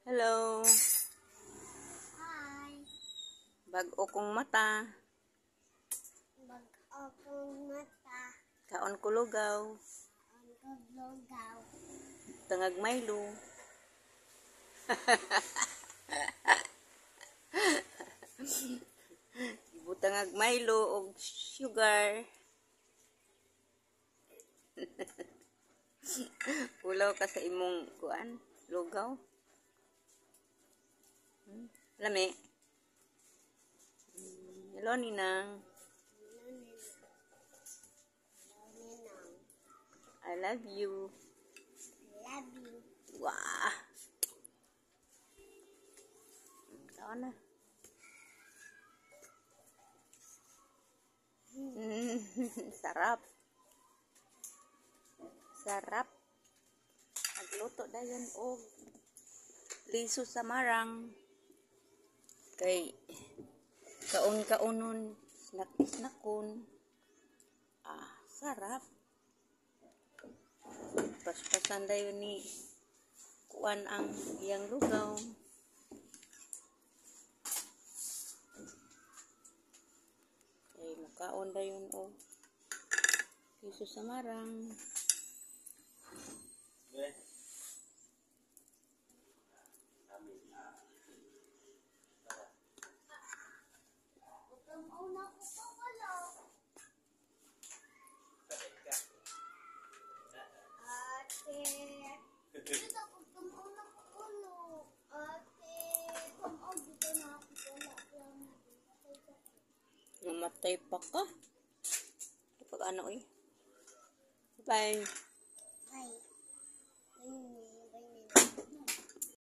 Hello. Hi. Bag-o kong mata. Bag-o kong mata. Kaon ko lugaw. Ang kaglugaw. Tangag Milo. Ibutangag Milo og sugar. Ulaw ka sa imong kuan, lugaw. Lami. Hello, Ninang. I love you. I love you. Wah. Tawa na. Sarap. Sarap. Nagluto dayon og liso sa marang. Kay kaon-kaonon, snack-snackon. Sarap. Paspasan dayon ni kuan ang iyang lugaw. Kay makaon dayon og liso sa marang. Una ko pa wala. Ate. Dito ko una ko ulo. Ate. Kumaon dito na ako wala. Namatay pa ka. Kapag ano eh. Bye.